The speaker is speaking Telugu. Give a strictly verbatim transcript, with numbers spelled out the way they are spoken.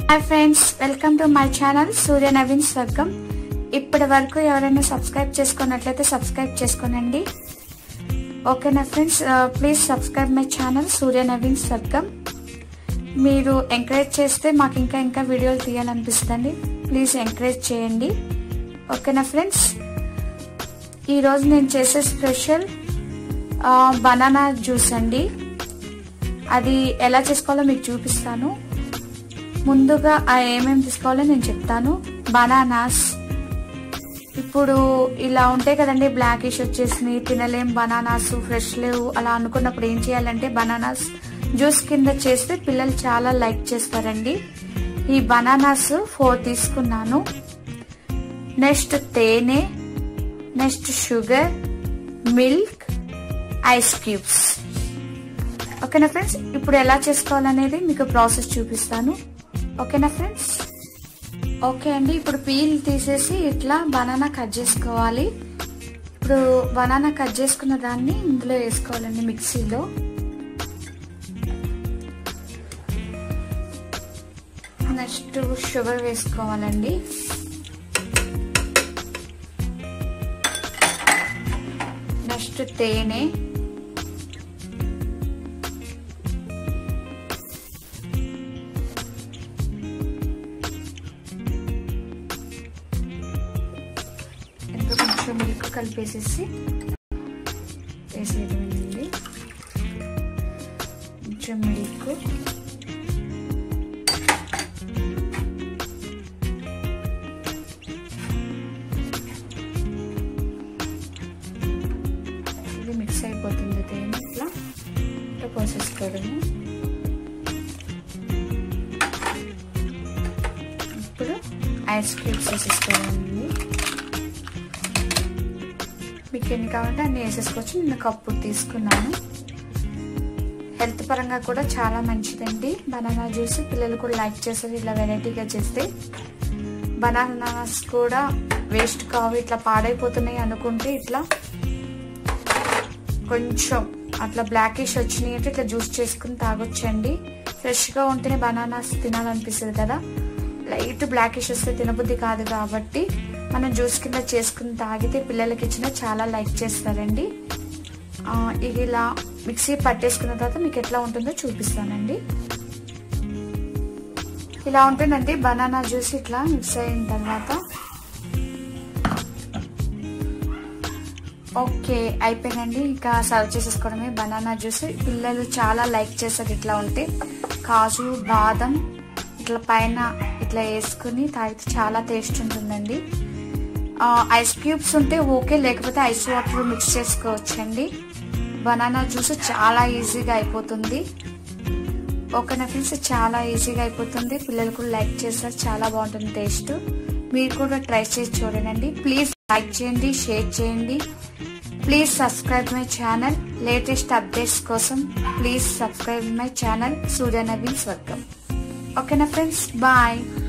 Hi friends, welcome to my channel Suryanaveen Swargam. ఇప్పటి వరకు ఎవరైనా సబ్స్క్రైబ్ చేసుకున్నట్లయితే సబ్స్క్రైబ్ చేసుకోనండి. ఓకేనా friends, please subscribe my channel Suryanaveen Swargam. మీరు ఎంకరేజ్ చేస్తే మాకు ఇంకా ఇంకా వీడియోలు తీయాలనిపిస్తుంది. ప్లీజ్ ఎంకరేజ్ చేయండి. ఓకేనా ఫ్రెండ్స్, ఈరోజు నేను చేసే స్పెషల్ బనానా జ్యూస్ అండి. అది ఎలా చేసుకోవాలో మీకు చూపిస్తాను. ముందుగా ఏమేమి తీసుకోవాలో నేను చెప్తాను. బనానాస్ ఇప్పుడు ఇలా ఉంటాయి కదండి, బ్లాకిష్ వచ్చేసి తినలేం, బనానాస్ ఫ్రెష్ లేవు అలా అనుకున్నప్పుడు ఏం చేయాలంటే బనానాస్ జ్యూస్ కింద చేస్తే పిల్లలు చాలా లైక్ చేస్తారండి. ఈ బనానాస్ ఫోర్ తీసుకున్నాను. నెక్స్ట్ తేనె, next sugar, milk, ice cubes. ఓకేనా ఫ్రెండ్స్, ఇప్పుడు ఎలా చేసుకోవాలనేది మీకు ప్రాసెస్ చూపిస్తాను. ఓకేనా ఫ్రెండ్స్, ఓకే అండి. ఇప్పుడు పీల్ తీసేసి ఇట్లా బనానా కట్ చేసుకోవాలి. ఇప్పుడు బనానా కట్ చేసుకున్న దాన్ని ఇందులో వేసుకోవాలండి, మిక్సీలో. నెక్స్ట్ షుగర్ వేసుకోవాలండి. నెక్స్ట్ తేనె, కొంచెం మిల్క్ కలిపేసేసి వేసేది. కొంచెం మిల్క్, ఇది మిక్స్ అయిపోతుంది. తేనె ఇట్లా ఇట్లా పోసేసుకోవడము. ఇప్పుడు ఐస్ క్యూబ్స్ వేసేసుకోవాలండి. మీకు ఎన్ని కావాలంటే అన్ని వేసేసుకోవచ్చు. నేను కప్పు తీసుకున్నాను. హెల్త్ పరంగా కూడా చాలా మంచిదండి బనానా జ్యూస్. పిల్లలు కూడా లైక్ చేస్తారు ఇలా వెరైటీగా చేస్తే. బనానాస్ కూడా వేస్ట్ కావు, ఇట్లా పాడైపోతున్నాయి అనుకుంటే ఇట్లా కొంచెం అట్లా బ్లాకిష్ వచ్చినాయి అంటే ఇట్లా జ్యూస్ చేసుకుని తాగొచ్చండి. ఫ్రెష్గా ఉంటేనే బనానాస్ తినాలనిపిస్తుంది కదా. లైట్ బ్లాకిష్ వస్తే తినబుద్ధి కాదు కాబట్టి మనం జ్యూస్ కింద చేసుకుని తాగితే పిల్లలకి ఇచ్చిన చాలా లైక్ చేస్తారండి. ఇది ఇలా మిక్సీ పట్టేసుకున్న తర్వాత మీకు ఎట్లా ఉంటుందో చూపిస్తానండి. ఇలా ఉంటుందండి బనానా జ్యూస్. ఇట్లా మిక్స్ అయిన తర్వాత ఓకే అయిపోయిందండి. ఇంకా సర్వ్ చేసేసుకోవడమే బనానా జ్యూస్. పిల్లలు చాలా లైక్ చేస్తారు ఇట్లా ఉంటే. కాజు, బాదం ఇట్లా పైన ఇట్లా వేసుకుని తాగితే చాలా టేస్ట్ ఉంటుందండి. ఐస్ క్యూబ్స్ ఉంటే ఓకే, లేకపోతే ఐస్ వాటర్ మిక్స్ చేసుకోవచ్చండి. బనానా జ్యూస్ చాలా ఈజీగా అయిపోతుంది. ఓకేనా ఫ్రెండ్స్, చాలా ఈజీగా అయిపోతుంది. పిల్లలు కూడా లైక్ చేస్తారు, చాలా బాగుంటుంది టేస్ట్. మీరు కూడా ట్రై చేసి చూడండి. ప్లీజ్ లైక్ చేయండి, షేర్ చేయండి. Please subscribe my channel. Latest updates కోసం please subscribe my channel Suryanaveen Swargam. ఓకేనా ఫ్రెండ్స్, బాయ్.